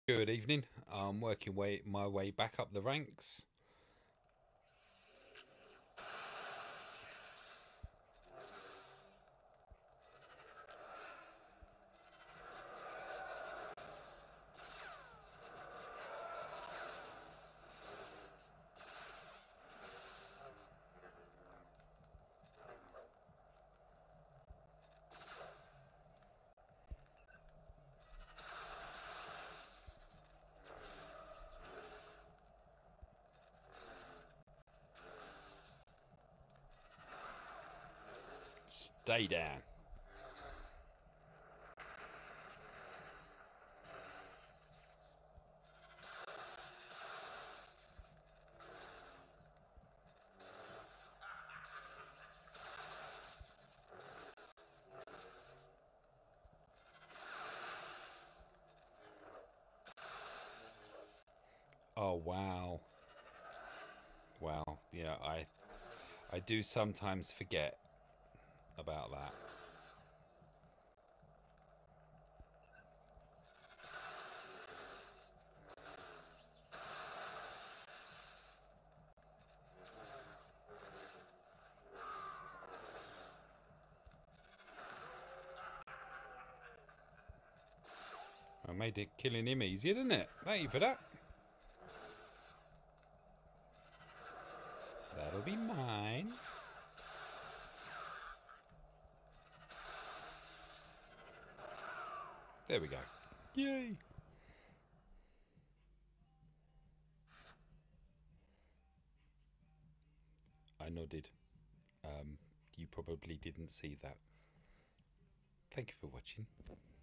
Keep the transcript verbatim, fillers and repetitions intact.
Good evening. I'm working way my way back up the ranks. Stay down. Oh wow. Wow. Yeah, I I do sometimes forget about that. I made it killing him easier, didn't it? Thank you for that. That'll be mine. There we go. Yay. I nodded. Um, you probably didn't see that. Thank you for watching.